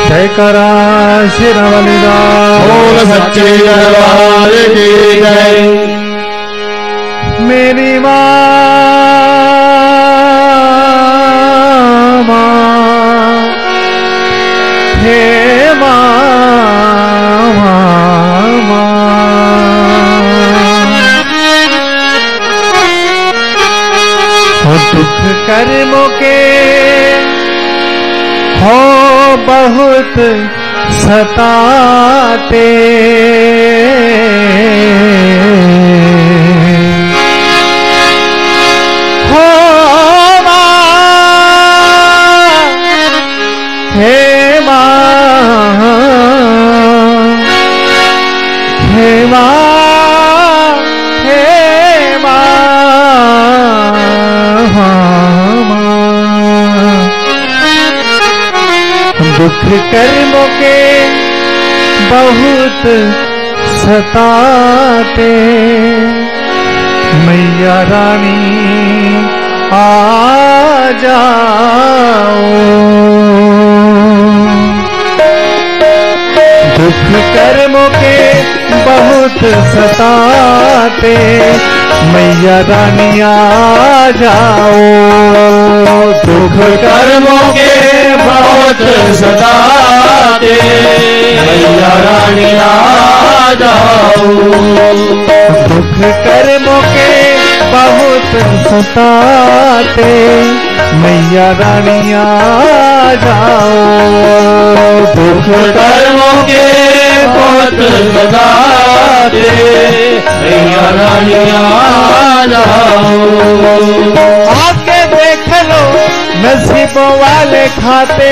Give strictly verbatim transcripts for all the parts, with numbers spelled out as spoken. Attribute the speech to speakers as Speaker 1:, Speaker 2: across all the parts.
Speaker 1: जयकारा शेरावालीदास
Speaker 2: बोल सच्चे दरबार की जय।
Speaker 1: मेरी माँ हे माँ दुख कर्मों के हो बहुत सताते हो माँ हे माँ हे माँ हे माँ दुख कर्मों के बहुत सताते मैया रानी आ जाओ। दुख कर्मों के बहुत सताते मैया रानी आ जाओ।
Speaker 2: दुख कर्मों के बहुत सताते मैया रानी आ जाओ।
Speaker 1: दुख कर्मों के बहुत सताते मैया रानी आ जाओ।
Speaker 2: दुख कर्मों के बहुत सताते मैया रानी आ जाओ।
Speaker 1: आके देख लो नसीबों वाले खाते,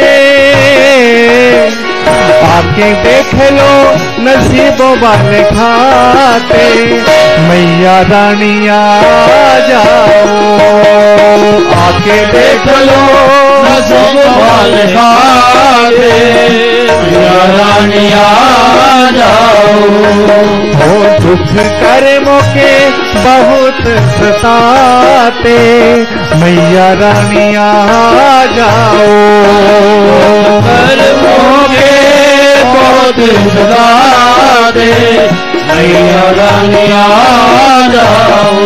Speaker 1: आके देख लो नसीबों वाले खाते मैया रानी आ जाओ। आके देख लो
Speaker 2: नसीबों वाले खाते मैया रानी आ जाओ।
Speaker 1: हो दुख कर्मों के बहुत सताते मैया रानी आ जाओ।
Speaker 2: कर्मों के बहुत सताते मैया रानी आ जाओ।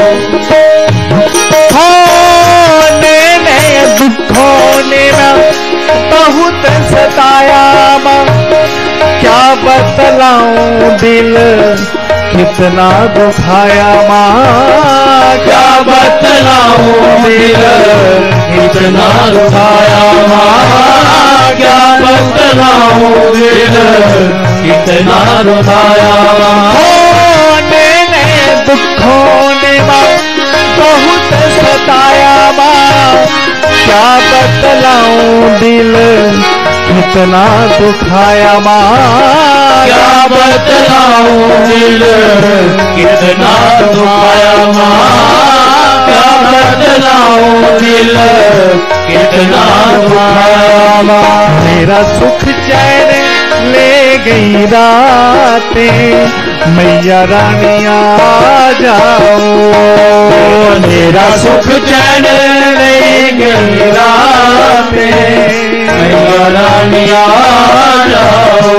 Speaker 1: होने में दुखों ने बहुत सताया माँ, क्या बतलाऊं दिल कितना दुखाया माँ।
Speaker 2: क्या बतलाऊं दिल कितना दुखाया माँ। क्या बतलाऊं दिल कितना दुखाया माँ।
Speaker 1: होने ने दुखों ने माँ बहुत सताया माँ, क्या बतलाऊं दिल कितना दुखाया माँ।
Speaker 2: क्या बतलाऊं दिल कितना दुखाया माँ। क्या बतलाऊं दिल कितना दुखाया माँ।
Speaker 1: मेरा सुख चैन ले गई रातें मैया रानी आ जाओ।
Speaker 2: मेरा सुख चैन ले गई रातें मैया रानी आ जाओ।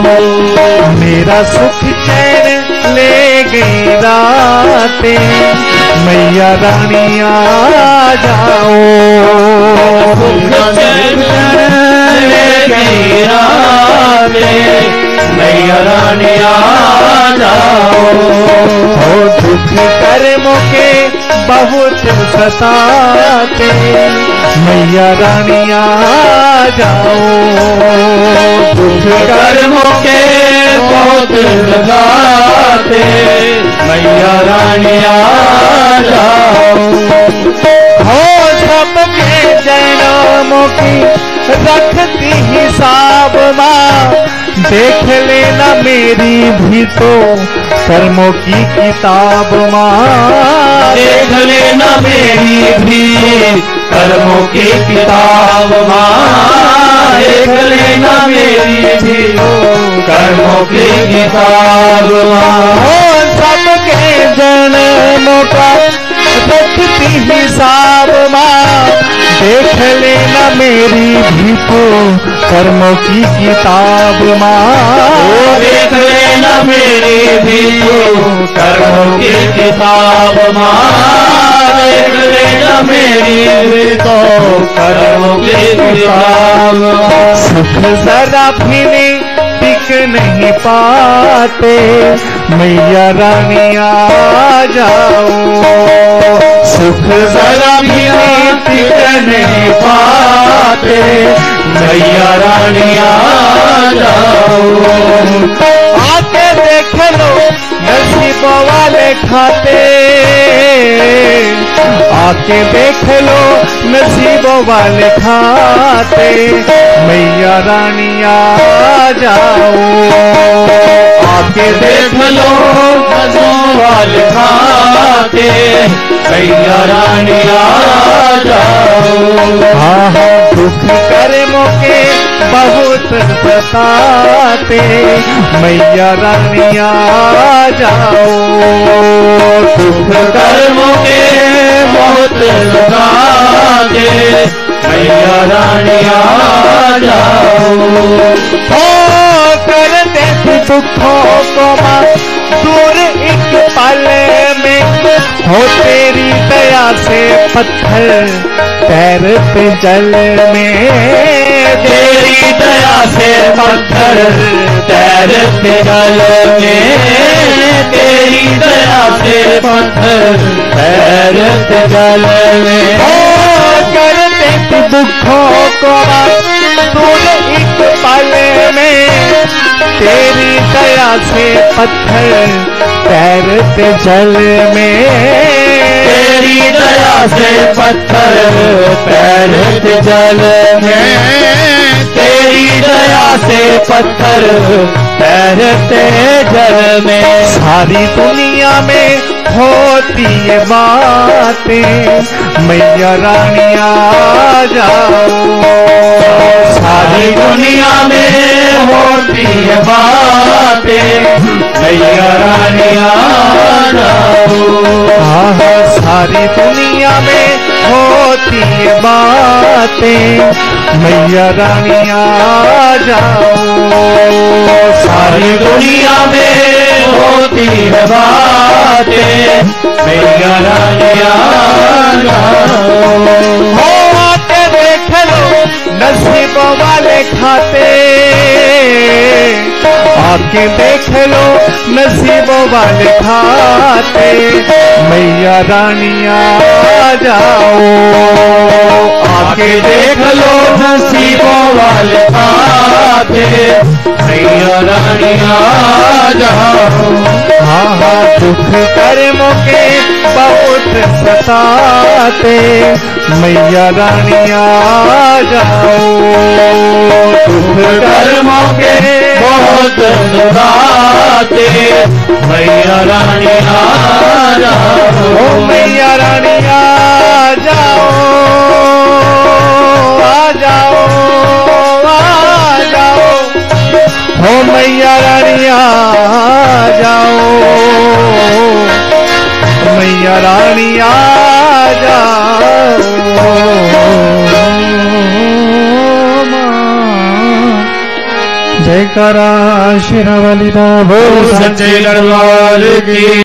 Speaker 1: मेरा सुख चैन ले गई रातें मैया रानी आ जाओ।
Speaker 2: सुख चैन ले गई रातें मैया रानी आ जाओ।
Speaker 1: हो दुख कर्मों के बहुत सताते मैया रानी आ जाओ।
Speaker 2: दुख कर्मों के बहुत सताते मैया रानी आ जाओ।
Speaker 1: हो सबके जन्मों की रखती हिसाब माँ, देख लेना मेरी भी तो कर्मों की किताब माँ।
Speaker 2: देख लेना मेरी भी कर्मों की किताब माँ। देख लेना मेरी भी कर्मों की किताब माँ।
Speaker 1: हो सबके जन्मों का रखती हिसाब माँ, देख लेना मेरी भी तो कर्मों की किताब माँ।
Speaker 2: देख लेना मेरी भी तो कर्मों की किताब माँ। देख लेना मेरी भी तो कर्मों की किताब।
Speaker 1: सुख जरा भी नहीं टिक नहीं पाते, मैया रानी आ जाओ।
Speaker 2: सुख जरा भी टिक नहीं पाते, मैया रानी आ जाओ।
Speaker 1: आके देख लो नसीबों वाले खाते, आके देख लो नसीबों वाले खाते, मैया रानी आ जाओ।
Speaker 2: आके देख लो नसीबों वाले खाते, मैया रानी आ जाओ।
Speaker 1: हाँ हाँ दुख कर्मों के बहुत बताते, मैया रानी आ जाओ।
Speaker 2: दुख कर्मों के बहुत बताते, मैया रानी आ जाओ।
Speaker 1: हो कर दे दुखों को माँ दूर एक पल में, हो तेरी दया से पत्थर तैरते जल में।
Speaker 2: तेरी दया से पत्थर तैरते जल में। तेरी दया से पत्थर तैरते जल में।
Speaker 1: हो कर दे दुखों को दूर एक पल में, तेरी दया से पत्थर तैरते जल में।
Speaker 2: तेरी दया से पत्थर तैरते जल में। तेरी दया से पत्थर तैरते जल में।
Speaker 1: सारी दुनिया में होती है बातें, मैया रानी आ जाओ।
Speaker 2: सारी दुनिया में होती है बातें, मैया रानी आ जाओ।
Speaker 1: हाँ हाँ सारी दुनिया में होती है बातें, मैया रानी आ जाओ।
Speaker 2: सारी दुनिया में होती है बातें, मैया रानी आ जाओ।
Speaker 1: हो आके देख लो नसीबों वाले खाते, आके देख लो नसीबों वाले खाते, मैया रानी आ जाओ।
Speaker 2: आके देख लो नसीबों वाले खाते, मैया रानी आ जाओ।
Speaker 1: हाँ हाँ दुख कर्मों के बहुत सताते, मैया रानी आ जाओ।
Speaker 2: दुख कर्मों के बहुत सताते, मैया रानी आ जाओ।
Speaker 1: मैया रानी आ जाओ, आ जाओ, आ जाओ। हो मैया रानी आ जाओ, मैया रानी आ जाओ। जयकारा शेरावाली दा बोल
Speaker 2: सच्चे दरबार की।